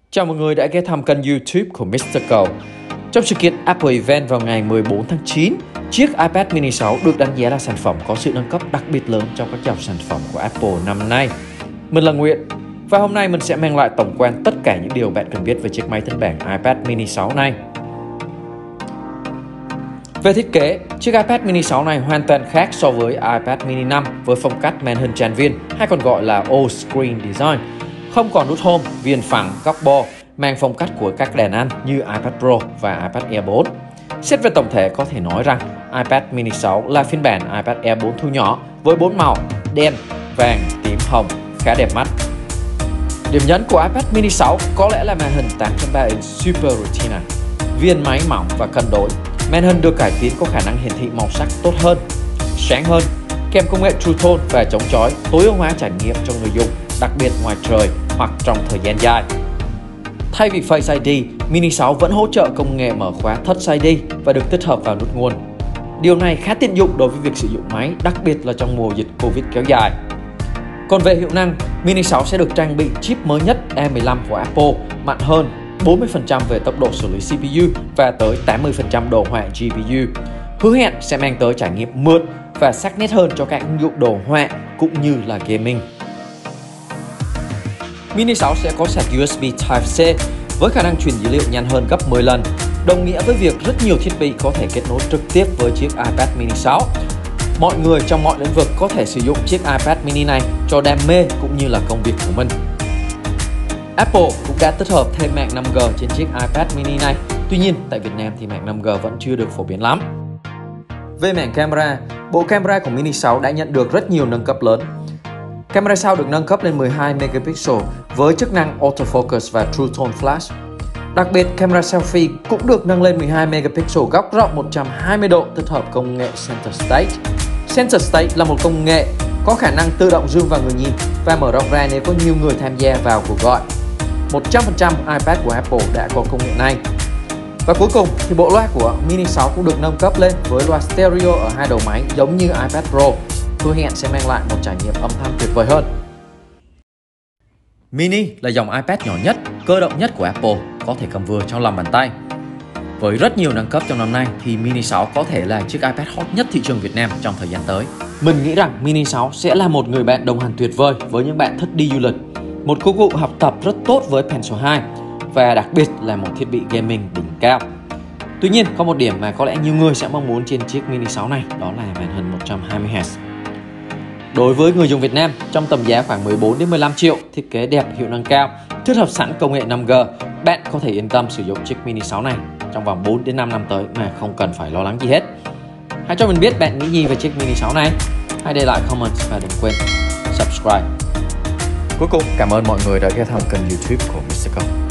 Chào mọi người đã ghé thăm kênh YouTube của Mr. Cầu. Trong sự kiện Apple Event vào ngày 14 tháng 9, chiếc iPad mini 6 được đánh giá là sản phẩm có sự nâng cấp đặc biệt lớn trong các dòng sản phẩm của Apple năm nay. Mình là Nguyễn và hôm nay mình sẽ mang lại tổng quan tất cả những điều bạn cần biết về chiếc máy tính bảng iPad mini 6 này. Về thiết kế, chiếc iPad mini 6 này hoàn toàn khác so với iPad mini 5 với phong cách màn hình tràn viền hay còn gọi là All Screen Design. Không còn nút home, viền phẳng, góc bo, mang phong cách của các đèn ăn như iPad Pro và iPad Air 4. Xét về tổng thể có thể nói rằng iPad mini 6 là phiên bản iPad Air 4 thu nhỏ với 4 màu đen, vàng, tím, hồng, khá đẹp mắt. Điểm nhấn của iPad mini 6 có lẽ là màn hình 8.3 inch Super Retina, viền máy mỏng và cân đối. Màn hình được cải tiến có khả năng hiển thị màu sắc tốt hơn, sáng hơn, kèm công nghệ True Tone và chống chói tối ưu hóa trải nghiệm cho người dùng, đặc biệt ngoài trời hoặc trong thời gian dài. Thay vì Face ID, Mini 6 vẫn hỗ trợ công nghệ mở khóa Touch ID và được tích hợp vào nút nguồn. Điều này khá tiện dụng đối với việc sử dụng máy, đặc biệt là trong mùa dịch Covid kéo dài. Còn về hiệu năng, Mini 6 sẽ được trang bị chip mới nhất A15 của Apple, mạnh hơn 40% về tốc độ xử lý CPU và tới 80% đồ họa GPU. Hứa hẹn sẽ mang tới trải nghiệm mượt và sắc nét hơn cho các ứng dụng đồ họa cũng như là gaming. Mini 6 sẽ có sạc USB Type-C với khả năng truyền dữ liệu nhanh hơn gấp 10 lần, đồng nghĩa với việc rất nhiều thiết bị có thể kết nối trực tiếp với chiếc iPad mini 6. Mọi người trong mọi lĩnh vực có thể sử dụng chiếc iPad mini này cho đam mê cũng như là công việc của mình. Apple cũng đã tích hợp thêm mạng 5G trên chiếc iPad mini này, tuy nhiên tại Việt Nam thì mạng 5G vẫn chưa được phổ biến lắm. Về mảng camera, bộ camera của Mini 6 đã nhận được rất nhiều nâng cấp lớn. Camera sau được nâng cấp lên 12 megapixel với chức năng autofocus và True Tone Flash. Đặc biệt, camera selfie cũng được nâng lên 12 megapixel góc rộng 120 độ tích hợp công nghệ Center Stage. Center Stage là một công nghệ có khả năng tự động zoom vào người nhìn và mở rộng ra nếu có nhiều người tham gia vào cuộc gọi. 100% iPad của Apple đã có công nghệ này. Và cuối cùng thì bộ loa của Mini 6 cũng được nâng cấp lên với loa stereo ở hai đầu máy giống như iPad Pro. Hứa hẹn sẽ mang lại một trải nghiệm âm thanh tuyệt vời hơn. Mini là dòng iPad nhỏ nhất, cơ động nhất của Apple, có thể cầm vừa trong lòng bàn tay. Với rất nhiều nâng cấp trong năm nay thì Mini 6 có thể là chiếc iPad hot nhất thị trường Việt Nam trong thời gian tới. Mình nghĩ rằng Mini 6 sẽ là một người bạn đồng hành tuyệt vời với những bạn thích đi du lịch, một công cụ học tập rất tốt với Pencil 2 và đặc biệt là một thiết bị gaming đỉnh cao. Tuy nhiên, có một điểm mà có lẽ nhiều người sẽ mong muốn trên chiếc Mini 6 này, đó là màn hình 120Hz. Đối với người dùng Việt Nam, trong tầm giá khoảng 14 đến 15 triệu, thiết kế đẹp, hiệu năng cao, tích hợp sẵn công nghệ 5G, bạn có thể yên tâm sử dụng chiếc Mini 6 này trong vòng 4 đến 5 năm tới mà không cần phải lo lắng gì hết. Hãy cho mình biết bạn nghĩ gì về chiếc Mini 6 này. Hãy để lại comment và đừng quên subscribe. Cuối cùng, cảm ơn mọi người đã ghé thăm kênh YouTube của Mr. Cầu.